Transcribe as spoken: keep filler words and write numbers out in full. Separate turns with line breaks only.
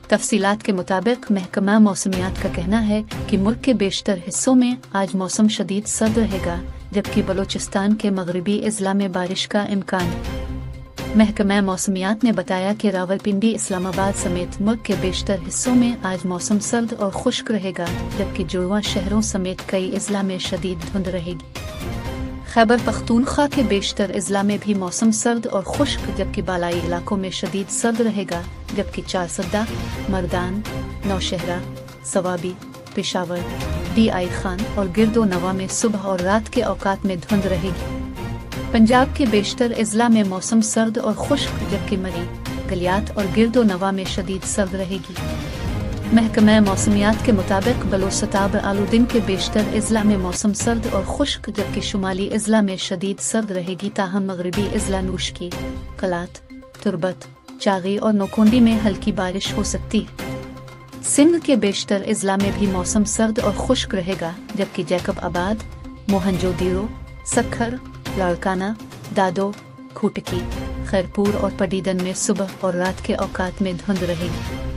तफसीलात के मुताबिक महकमा मौसमियात का कहना है कि मुल्क के बेशतर हिस्सों में आज मौसम शदीद सर्द रहेगा, जबकि बलूचिस्तान के मगरबी अजला में बारिश का इम्कान। महकमा मौसमियात ने बताया कि रावलपिंडी, इस्लामाबाद समेत मुल्क के बेशतर हिस्सों में आज मौसम सर्द और खुश्क रहेगा, जबकि जुड़वा शहरों समेत कई अजला में शदीद धुंध रहेगी। खैबर पख्तूनख्वा के बेशतर अजला में भी मौसम सर्द और खुश्क, जबकि बालाई इलाकों में शदीद सर्द रहेगा, जबकि चारसद्दा, मर्दान, नौशहरा, सवाबी, पेशावर, डी आई खान और गिरदो नवा में सुबह और रात के औकात में धुंध रहेगी। पंजाब के बेशतर अजला में मौसम सर्द और खुश्क, जबकि मरी, गलियात और गिरदो नवा में शदीद सर्द रहेगी। महकमा मौसमियात के मुताबिक बलोचस्तान आलूदीन के बेशतर अजला में मौसम सर्द और खुश्क, जबकि शुमाली अजला में शदीद सर्द रहेगी। ताहम मगरबी अजला नूशकी, कलात, तुरबत, चागी और नोकोंडी में हल्की बारिश हो सकती है। सिंध के बेशतर अजला में भी मौसम सर्द और खुश्क रहेगा, जबकि जैकब आबाद, मोहनजोदड़ो, सक्खर, लाड़काना, दादो, खूटकी, खैरपुर और पडीदन में सुबह और रात के औकात में धुंध रहेगी।